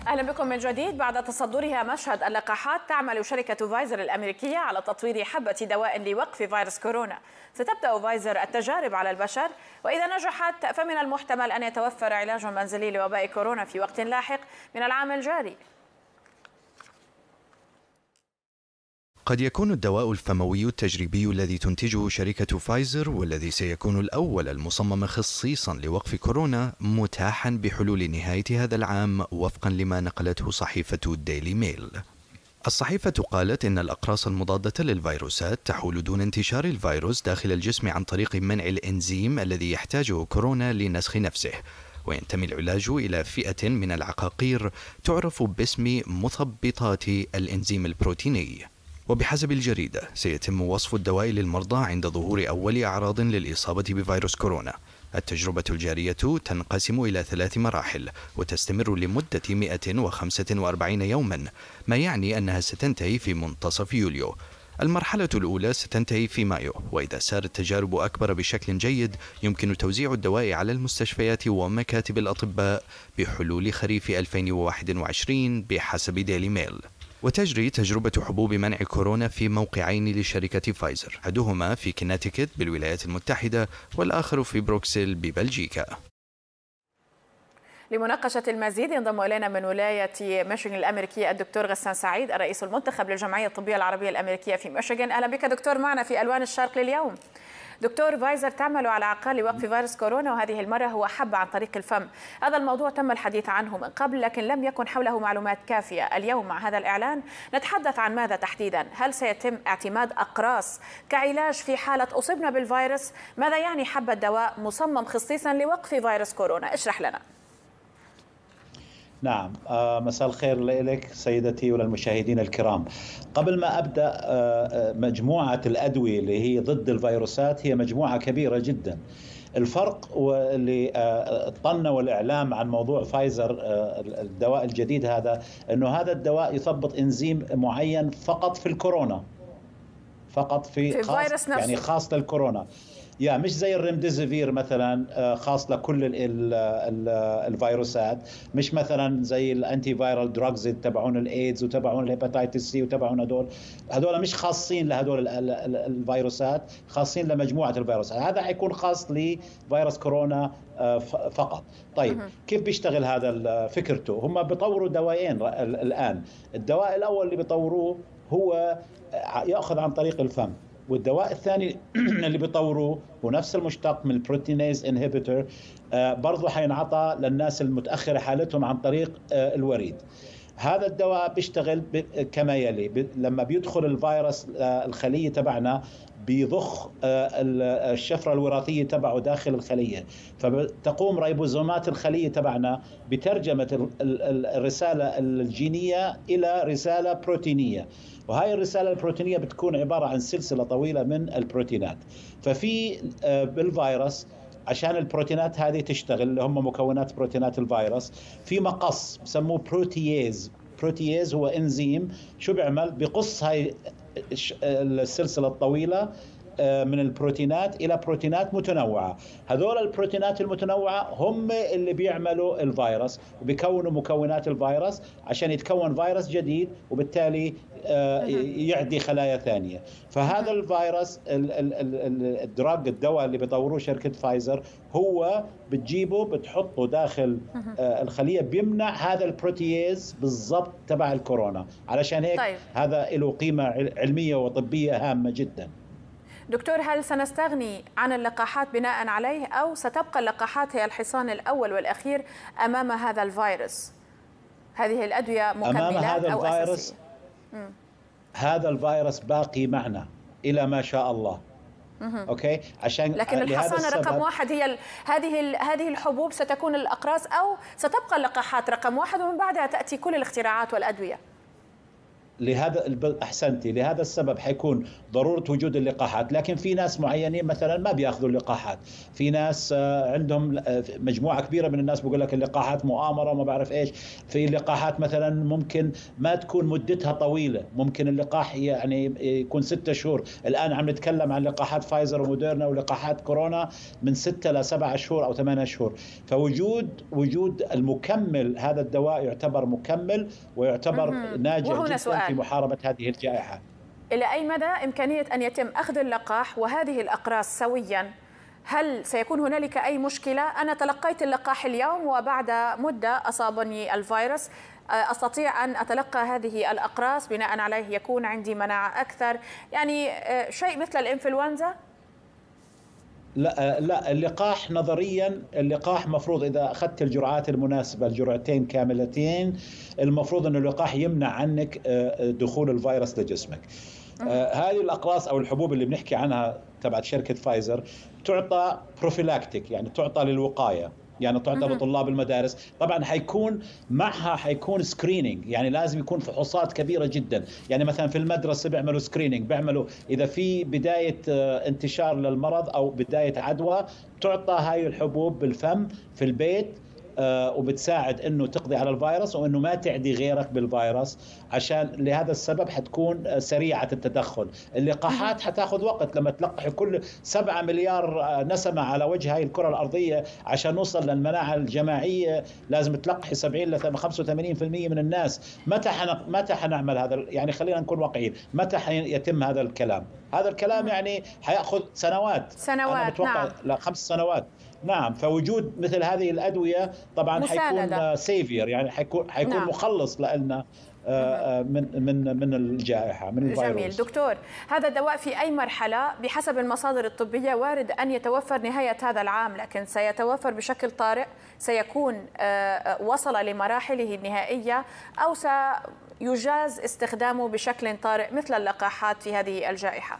أهلا بكم من جديد. بعد تصدرها مشهد اللقاحات، تعمل شركة فايزر الأمريكية على تطوير حبة دواء لوقف فيروس كورونا. ستبدأ فايزر التجارب على البشر، وإذا نجحت فمن المحتمل أن يتوفر علاج منزلي لوباء كورونا في وقت لاحق من العام الجاري. قد يكون الدواء الفموي التجريبي الذي تنتجه شركة فايزر، والذي سيكون الأول المصمم خصيصا لوقف كورونا، متاحا بحلول نهاية هذا العام وفقا لما نقلته صحيفة ديلي ميل. الصحيفة قالت إن الأقراص المضادة للفيروسات تحول دون انتشار الفيروس داخل الجسم عن طريق منع الإنزيم الذي يحتاجه كورونا لنسخ نفسه، وينتمي العلاج إلى فئة من العقاقير تعرف باسم مثبطات الإنزيم البروتيني. وبحسب الجريدة سيتم وصف الدواء للمرضى عند ظهور أول أعراض للإصابة بفيروس كورونا. التجربة الجارية تنقسم إلى 3 مراحل وتستمر لمدة 145 يوما، ما يعني أنها ستنتهي في منتصف يوليو. المرحلة الأولى ستنتهي في مايو، وإذا سارت التجارب أكبر بشكل جيد يمكن توزيع الدواء على المستشفيات ومكاتب الأطباء بحلول خريف 2021 بحسب ديلي ميل. وتجري تجربة حبوب منع كورونا في موقعين لشركة فايزر، أحدهما في كونتيكت بالولايات المتحدة والآخر في بروكسل ببلجيكا. لمناقشة المزيد ينضم إلينا من ولاية ميشيغان الأمريكية الدكتور غسان سعيد، الرئيس المنتخب للجمعية الطبية العربية الأمريكية في ميشيغان. أهلا بك دكتور معنا في ألوان الشرق لليوم. دكتور، فايزر تعمل على عقار لوقف فيروس كورونا، وهذه المرة هو حب عن طريق الفم. هذا الموضوع تم الحديث عنه من قبل لكن لم يكن حوله معلومات كافية. اليوم مع هذا الإعلان نتحدث عن ماذا تحديدا؟ هل سيتم اعتماد أقراص كعلاج في حالة أصبنا بالفيروس؟ ماذا يعني حبة دواء مصمم خصيصا لوقف فيروس كورونا؟ اشرح لنا. نعم، مساء الخير لك سيدتي وللمشاهدين الكرام. قبل ما أبدأ، مجموعة الأدوية اللي هي ضد الفيروسات هي مجموعة كبيرة جدا. الفرق اللي طلنا والإعلام عن موضوع فايزر الدواء الجديد هذا، أنه هذا الدواء يثبط إنزيم معين فقط في الكورونا، فقط في خاص يعني خاص للكورونا، مش زي الريمديزيفير مثلا خاص لكل الفيروسات، مش مثلا زي الانتي فايرال دراجز تبعون الايدز وتبعون الهيباتيتس سي وتبعون هذول مش خاصين لهذول الفيروسات، خاصين لمجموعه الفيروسات. هذا حيكون خاص لفيروس كورونا فقط. طيب كيف بيشتغل هذا؟ فكرته هم بيطوروا دوايين الان. الدواء الاول اللي بيطوروه هو ياخذ عن طريق الفم، والدواء الثاني اللي بيطوروه ونفس المشتق من البروتينيز انهبيتور، برضه حينعطى للناس المتأخرة حالتهم عن طريق الوريد. هذا الدواء بيشتغل كما يلي: لما بيدخل الفيروس الخلية تبعنا بيضخ الشفرة الوراثية تبعه داخل الخلية، فتقوم ريبوزومات الخلية تبعنا بترجمة الرسالة الجينية إلى رسالة بروتينية، وهاي الرسالة البروتينية بتكون عبارة عن سلسلة طويلة من البروتينات. ففي بالفيروس عشان البروتينات هذه تشتغل، اللي هم مكونات بروتينات الفيروس، في مقص بسموه بروتييز. بروتييز هو انزيم شو بيعمل؟ بيقص هاي السلسلة الطويلة من البروتينات إلى بروتينات متنوعة. هذول البروتينات المتنوعة هم اللي بيعملوا الفيروس وبيكونوا مكونات الفيروس عشان يتكون فيروس جديد، وبالتالي يعدي خلايا ثانية. فهذا الفيروس الدواء اللي بيطوروه شركة فايزر هو بتجيبه بتحطه داخل الخلية، بيمنع هذا البروتييز بالضبط تبع الكورونا. علشان هيك طيب، هذا له قيمة علمية وطبية هامة جدا. دكتور، هل سنستغني عن اللقاحات بناء عليه، أو ستبقى اللقاحات هي الحصان الأول والأخير أمام هذا الفيروس؟ هذه الأدوية مكملات أو أساسية؟ هذا الفيروس باقي معنا إلى ما شاء الله. أوكي، عشان لكن الحصانة رقم واحد هي هذه الحبوب، ستكون الأقراص، أو ستبقى اللقاحات رقم واحد ومن بعدها تأتي كل الاختراعات والأدوية؟ أحسنتي، لهذا السبب حيكون ضرورة وجود اللقاحات. لكن في ناس معينين مثلا ما بياخذوا اللقاحات، في ناس عندهم مجموعة كبيرة من الناس بيقول لك اللقاحات مؤامرة وما بعرف إيش. في اللقاحات مثلا ممكن ما تكون مدتها طويلة، ممكن اللقاح يعني يكون 6 شهور. الآن عم نتكلم عن لقاحات فايزر وموديرنا ولقاحات كورونا من 6 ل 7 شهور أو 8 شهور. فوجود المكمل، هذا الدواء يعتبر مكمل ويعتبر ناجح جدا في محاربة هذه الجائحة. إلى أي مدى إمكانية أن يتم أخذ اللقاح وهذه الأقراص سويا؟ هل سيكون هنالك أي مشكلة؟ أنا تلقيت اللقاح اليوم وبعد مدة أصابني الفيروس، أستطيع أن أتلقى هذه الأقراص بناء عليه يكون عندي مناعة أكثر، يعني شيء مثل الإنفلونزا؟ لا، اللقاح نظريا اللقاح مفروض إذا أخذت الجرعات المناسبة، الجرعتين كاملتين، المفروض أن اللقاح يمنع عنك دخول الفيروس لجسمك. هذه الأقراص أو الحبوب اللي بنحكي عنها تبعت شركة فايزر تعطى بروفيلاكتيك، يعني تعطى للوقاية، يعني تعطى لطلاب المدارس. طبعا حيكون سكرينينج، يعني لازم يكون فحوصات كبيرة جدا. يعني مثلا في المدرسة بيعملوا سكرينينج، بيعملوا إذا في بداية انتشار للمرض أو بداية عدوى تعطى هاي الحبوب بالفم في البيت، وبتساعد انه تقضي على الفيروس وانه ما تعدي غيرك بالفيروس. عشان لهذا السبب حتكون سريعة التدخل. اللقاحات حتاخذ وقت، لما تلقح كل 7 مليار نسمة على وجه هاي الكرة الأرضية عشان نوصل للمناعة الجماعية لازم تلقحي 70 ل 85% من الناس. متى حنعمل هذا؟ يعني خلينا نكون واقعيين، متى يتم هذا الكلام؟ هذا الكلام يعني حيأخذ سنوات. أنا متوقع نعم. 5 سنوات. نعم. فوجود مثل هذه الأدوية طبعا حيكون سيفير، يعني حيكون نعم. مخلص لنا من الجائحة، من الفيروس. جميل دكتور، هذا الدواء في أي مرحلة بحسب المصادر الطبية وارد أن يتوفر نهاية هذا العام، لكن سيتوفر بشكل طارئ، سيكون وصل لمراحله النهائية، أو سيجاز استخدامه بشكل طارئ مثل اللقاحات في هذه الجائحة؟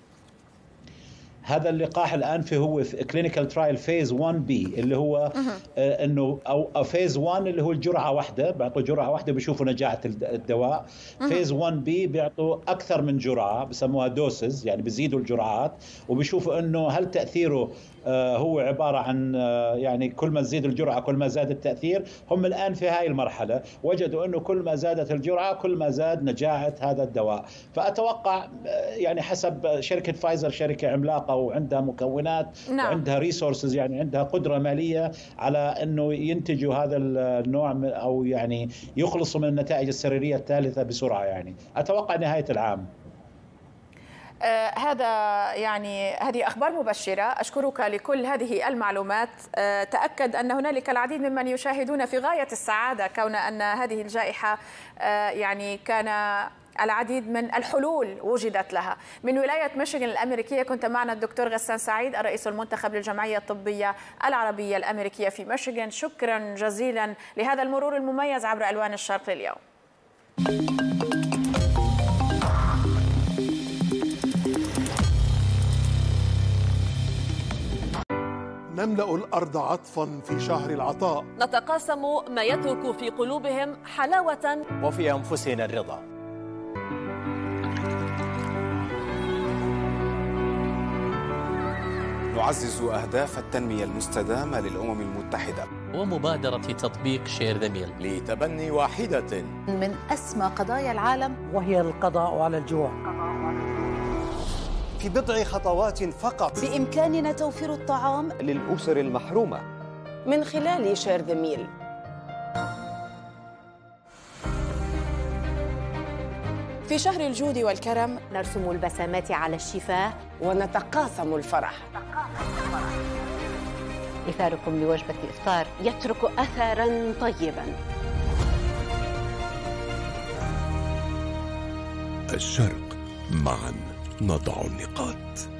هذا اللقاح الآن هو في كلينيكال ترايل فيز 1B اللي هو انه او فيز 1 اللي هو الجرعة واحدة، بيعطوا جرعة واحدة بيشوفوا نجاعة الدواء. فيز 1B بيعطوا أكثر من جرعة، بسموها دوسز، يعني بيزيدوا الجرعات وبيشوفوا انه هل تأثيره هو عبارة عن يعني كل ما تزيد الجرعة كل ما زاد التأثير. هم الآن في هاي المرحلة وجدوا أنه كل ما زادت الجرعة كل ما زاد نجاعة هذا الدواء. فأتوقع يعني حسب شركة فايزر شركة عملاقة وعندها مكونات وعندها ريسورسز، يعني عندها قدرة مالية على أنه ينتجوا هذا النوع أو يعني يخلصوا من النتائج السريرية الثالثة بسرعة. يعني أتوقع نهاية العام. هذا يعني هذه أخبار مبشرة، أشكرك لكل هذه المعلومات. تأكد أن هنالك العديد ممن يشاهدون في غاية السعادة كون أن هذه الجائحة يعني كان العديد من الحلول وجدت لها. من ولاية ميشيغان الأمريكية كنت معنا الدكتور غسان سعيد الرئيس المنتخب للجمعية الطبية العربية الأمريكية في ميشيغان. شكرا جزيلا لهذا المرور المميز عبر ألوان الشرق لليوم. نملأ الأرض عطفا في شهر العطاء، نتقاسم ما يترك في قلوبهم حلاوة وفي أنفسنا الرضا. نعزز أهداف التنمية المستدامة للأمم المتحدة ومبادرة تطبيق شير ذا ميل لتبني واحدة من أسمى قضايا العالم، وهي القضاء على الجوع. في بضع خطوات فقط بإمكاننا توفير الطعام للأسر المحرومة من خلال شير ذا ميل. في شهر الجود والكرم نرسم البسامات على الشفاه ونتقاسم الفرح. إثاركم لوجبة الإفطار يترك أثراً طيباً. الشرق، معاً نضع النقاط.